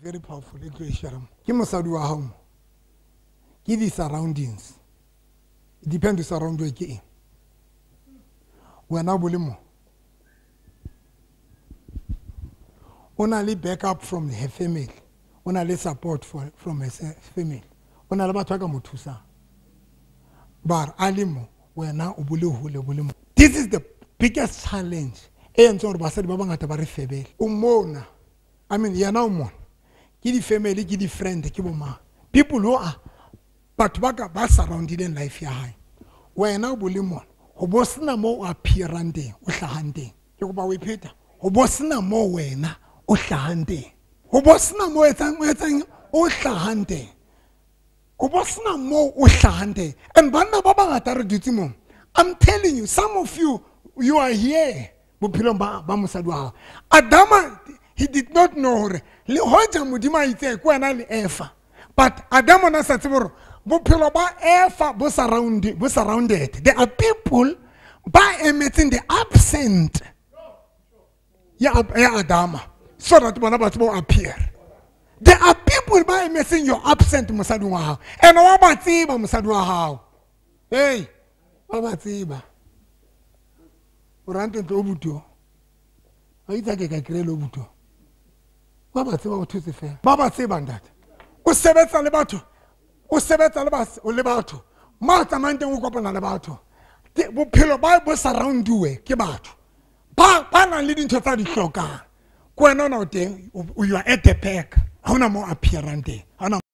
very powerful. Ke mosadi wa hao. Ke the surroundings. It depends on surround where ke eng. Wena bolemo. Ona le backup from her family. Ona le support from her family. Ona le batho ka mo thusa. Bar alimo wena o bole hole bolemo. This is the biggest challenge. E ntse re basadi ba bangata ba re febele. O mona. I mean, yana o mona. Ke di family, ke di friend, ke boma. People who are but ba surrounded in life ya hae. Wena o bole mona. Ho bosna mo o appearante, o hlahante. Ke go ba we pheta. Ho bosna mo wena o hlahante. Ho bosna mo etsang o hlahante. Ho bosna mo o hlahante. And bana ba bangata re dutse mo. I'm telling you, some of you are here. Bophelo ba mosadi wa hao. Adama, he did not know le hoja modimo itse ko ena le efa. But Adam na sa tseboro bophelo ba efa bo surrounded. There are people by emitting the absent. Ya Adama. So that bona ba tsebo appear. There are people by emitting your absent mosadi wa hao. And wa ba tseba mosadi wa hao. Hey, wa ba tseba. Urante to buto. Aitsa ke ka krelo buto. Wa ba tseba o thuse fe. Ba ba tseba ndata. O sebetsa le batho. O sebetsa le batho. Ma tsamang teng o kopana le batho. Bophelo ba bo surroundiwe ke batho. Ba na le dintho tsa di hlokang. Ko wena o teng you are at the back. Ha ona mo appearance.